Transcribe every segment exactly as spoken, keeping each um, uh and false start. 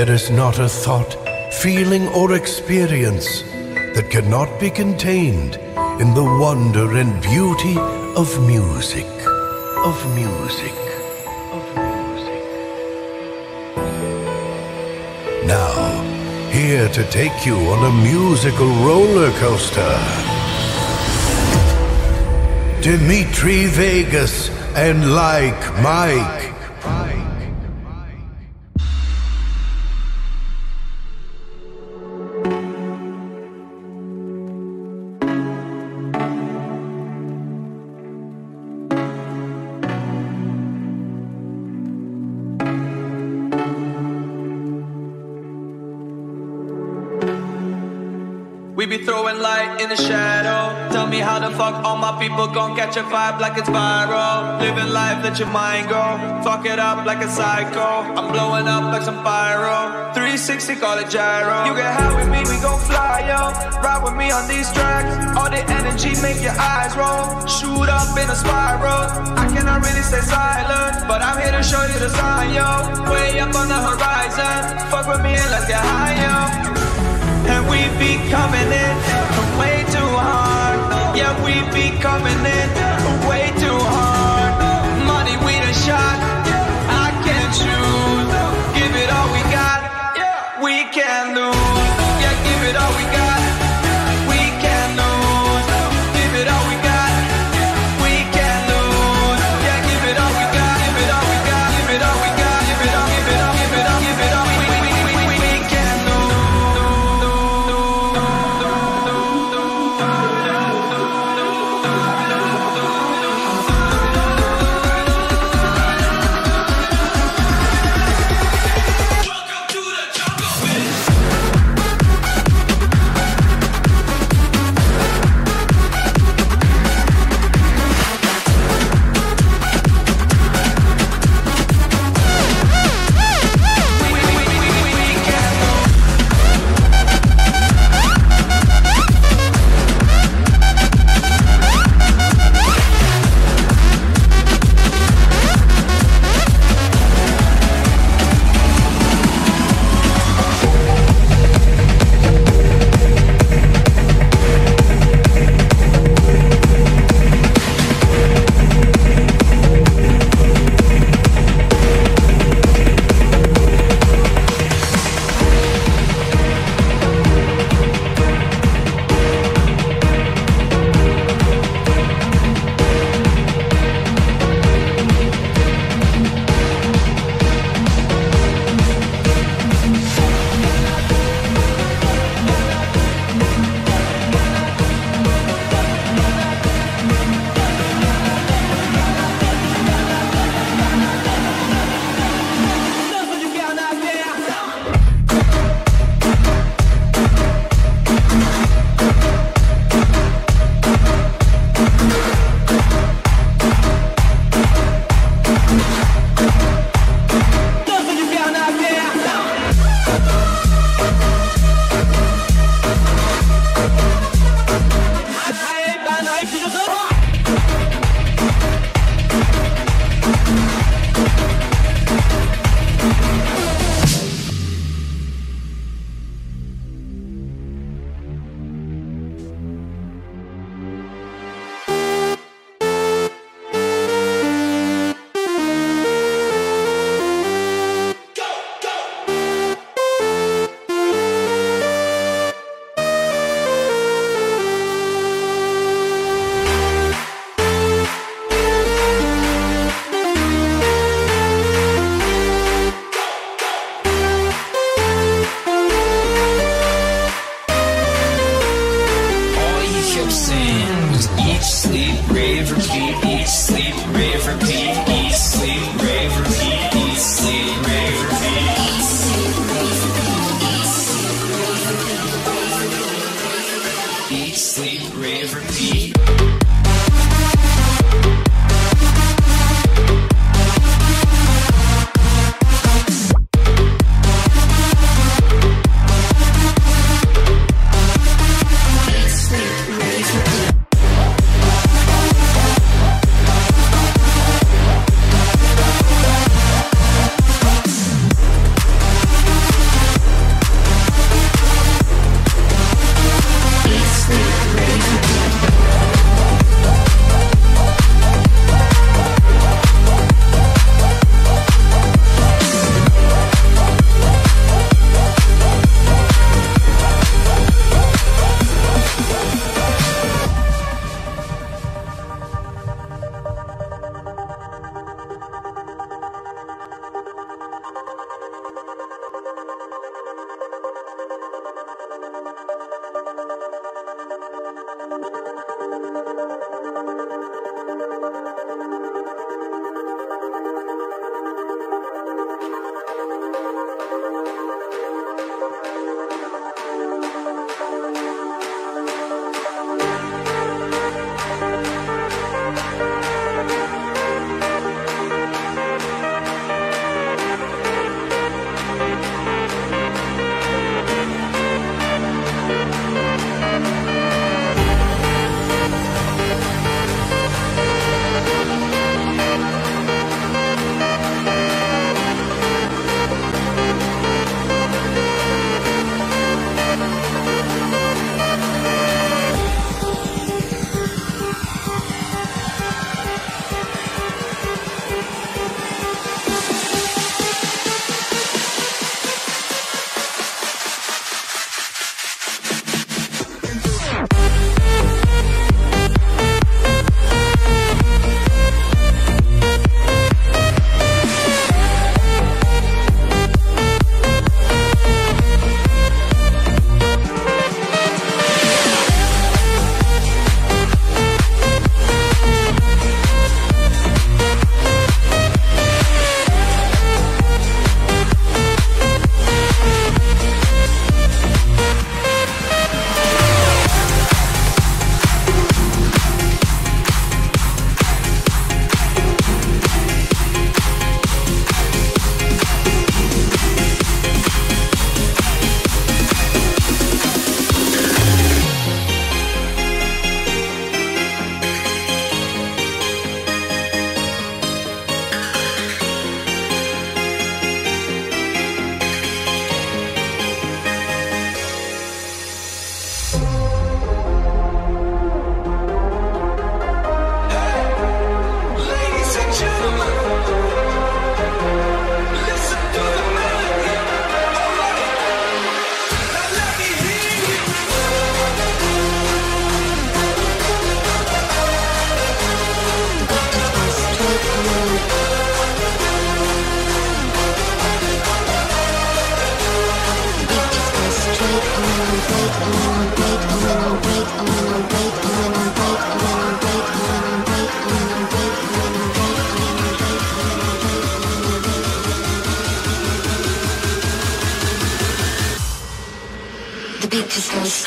There is not a thought, feeling, or experience that cannot be contained in the wonder and beauty of music, of music, of music. Now, here to take you on a musical roller coaster, Dimitri Vegas and Like Mike. We be throwing light in the shadow. Tell me how the fuck all my people gon' catch a vibe like it's viral. Living life, let your mind go. Fuck it up like a psycho. I'm blowing up like some pyro. three sixty, call it gyro. You get high with me, we gon' fly, yo. Ride with me on these tracks. All the energy make your eyes roll. Shoot up in a spiral. I cannot really stay silent, but I'm here to show you the sign, yo. Way up on the horizon. Fuck with me and let's get high, yo. And we be coming in way too hard. Yeah, we be coming in way too hard. Money we done shot, I can't choose. Give it all we got, we can't lose. Yeah, give it all we got, we can't lose. Give it all we got, we can't lose. Yeah, give it all we got, give it all we got, give it all we got, give it all, give it all, give it all, give it all. We, we, we, we, we, we can't lose.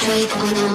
straight on up.